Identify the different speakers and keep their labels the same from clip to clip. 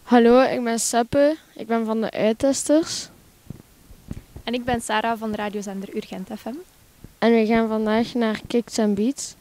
Speaker 1: Hallo, ik ben Seppe. Ik ben van de Uittesters.
Speaker 2: En ik ben Sarah van de radiozender Urgent FM.
Speaker 1: En we gaan vandaag naar Kicks and Beats.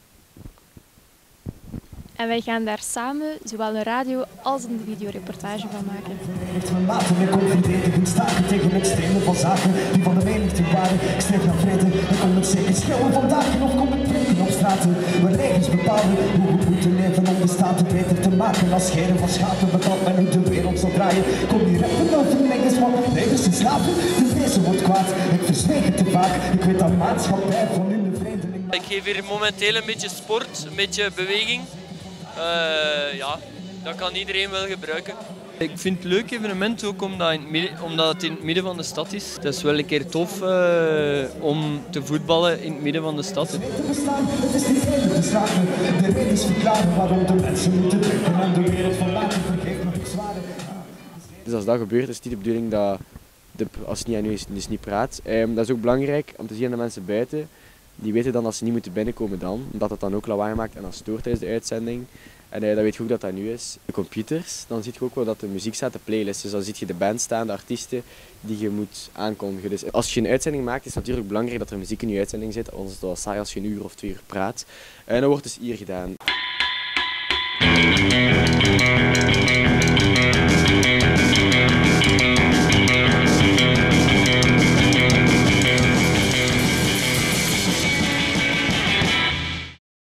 Speaker 2: En wij gaan daar samen zowel een radio- als een videoreportage van maken.
Speaker 3: Heeft me laten weer confronteren, ging staken tegen extreme van zaken die van de menigte waren. Ik streef naar vrede, ik kom het zeker schreeuwen vandaag of kom ik drinken op straten. Waar regels bepalen hoe we moeten leven om de staten beter te maken. Als scheren van schapen bepaalt men hoe de wereld zal draaien. Kom die rappen over niks, want levens zijn slaven. De wezen wordt kwaad, ik verzweeg het te vaak. Ik weet dat maatschappij van hun de vreemdeling.
Speaker 4: Ik geef hier momenteel een beetje sport, een beetje beweging. Ja, dat kan iedereen wel gebruiken. Ik vind het een leuk evenement ook omdat het in het midden van de stad is. Het is wel een keer tof om te voetballen in het midden van de stad.
Speaker 3: Het is niet eerlijk te slagen. De regels verklaren waarom de mensen moeten drinken en de wereld verlaten. Vergeet nog iets zwaarder.
Speaker 5: Dus als dat gebeurt, is het niet de bedoeling dat, als het niet aan u is, dus niet praat. Dat is ook belangrijk om te zien aan de mensen buiten. Die weten dan dat ze niet moeten binnenkomen dan, omdat het dan ook lawaai maakt en dat stoort tijdens de uitzending. En dat weet je ook dat dat nu is. De computers, dan zie je ook wel dat de muziek staat, de playlist. Dus dan zie je de band staan, de artiesten die je moet aankondigen. Dus als je een uitzending maakt, is het natuurlijk belangrijk dat er muziek in je uitzending zit. Anders is het wel saai als je een uur of 2 uur praat. En dat wordt dus hier gedaan.